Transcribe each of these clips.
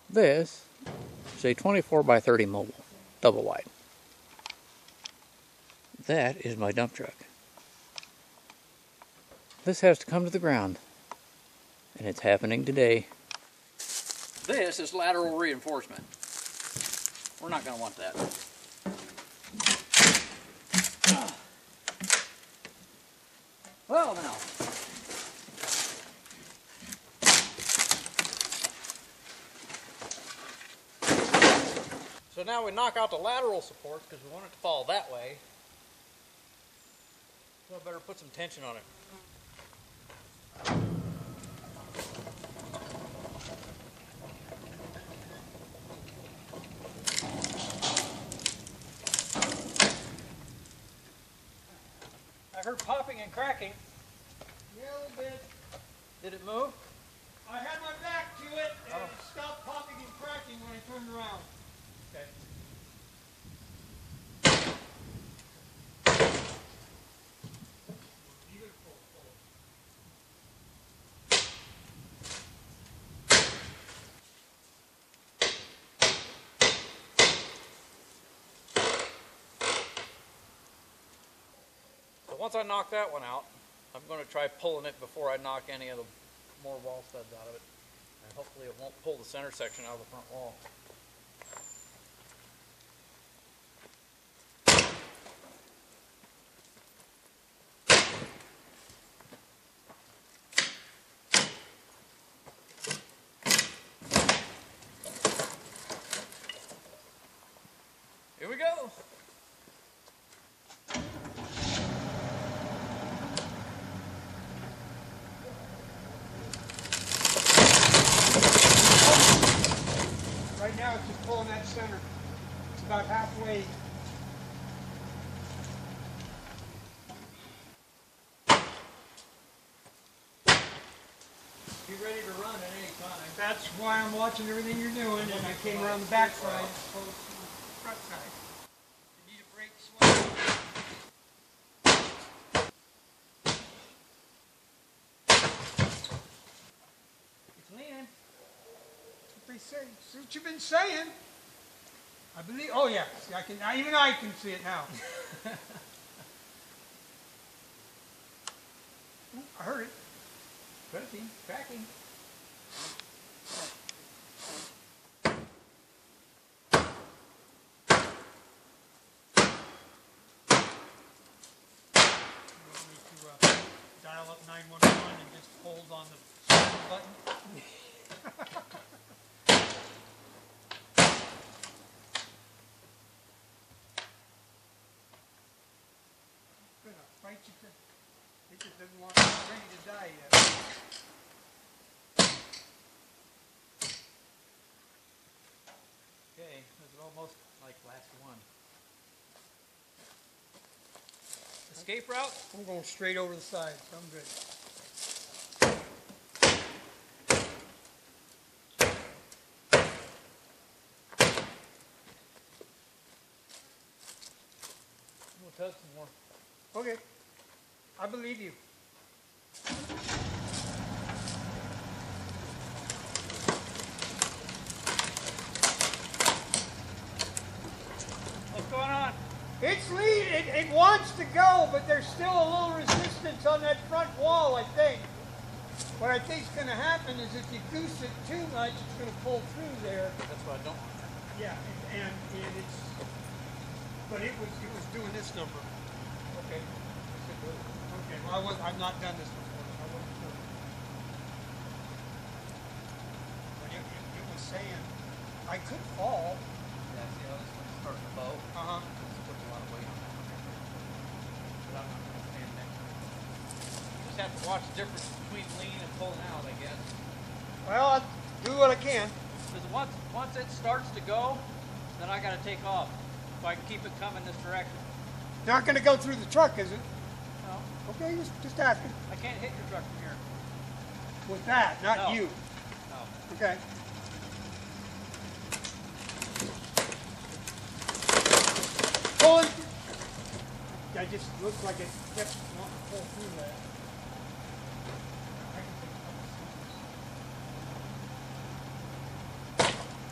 This is a 24 by 30 mobile, double wide. That is my dump truck. This has to come to the ground, and it's happening today. This is lateral reinforcement. We're not going to want that. Well, now. So now we knock out the lateral supports because we want it to fall that way. So I better put some tension on it. I heard popping and cracking. Yeah, a little bit. Did it move? I had my back to it and it stopped popping and cracking when I turned around. Okay. So once I knock that one out, I'm going to try pulling it before I knock any of the more wall studs out of it. And hopefully it won't pull the center section out of the front wall. Here we go. Right now it's just pulling that center. It's about halfway. Be ready to run at any time. That's why I'm watching everything you're doing, and I came around the back side as opposed to the front side. You need a brake swing. It's leaning. That's what they say. See what you've been saying. I believe. Oh yeah. See, I can. Even I can see it now. Ooh, I heard it. Crunching, cracking. You want me to dial up 911 and just hold on the button? Gonna fight you to. It just doesn't want ready to die yet. Okay, this is almost like last one. Escape route? I'm going straight over the side, so I'm good. We'll tug some more. Okay. I believe you. What's going on? It's lead. It wants to go, but there's still a little resistance on that front wall, I think. What I think is going to happen is if you goose it too much, it's going to pull through there. That's what I don't want. Yeah, and it's. But it was doing this number. Okay. Okay. Well, I've not done this before. So I wasn't sure. But it was saying I could fall. Yeah, see how this one's starting to bow? Uh huh. It's putting a lot of weight on it. But I'm not going to stand next to it. Just have to watch the difference between lean and pulling out, I guess. Well, I'll do what I can. Because once it starts to go, then I got to take off. So I can keep it coming this direction. Not going to go through the truck, is it? No, Okay, just asking. I can't hit your truck from here. With that, not No. you. No. Okay. Pulling. I just looked like it kept wanting to pull through that. I can take a couple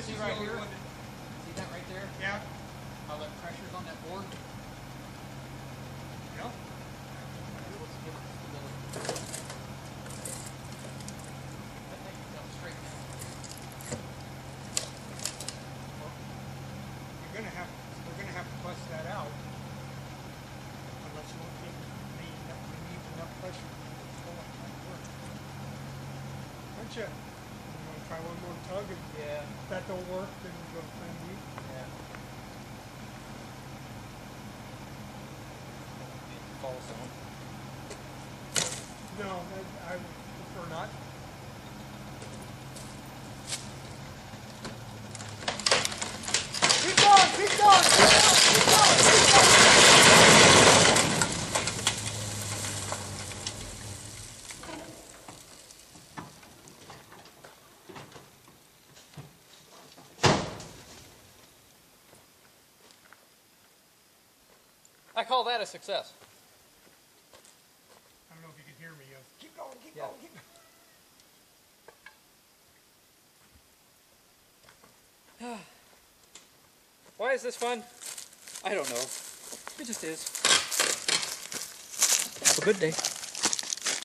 this See is right the only here? one See that right there? yeah. How that pressure's on that board? Yeah. Let's give it stability. That thing comes straight down. We're gonna have to bust that out unless you want to relieve enough pressure to pull it like work. Don't you? You want to try one more tug? And Yeah. if that don't work, then we'll go find you. Yeah. Fall zone. No, I would prefer not. Keep going, keep going, keep going, keep going, keep going. I call that a success. I don't know if you can hear me. Keep going, keep Yeah. going, keep going. Why is this fun? I don't know. It just is. Have a good day.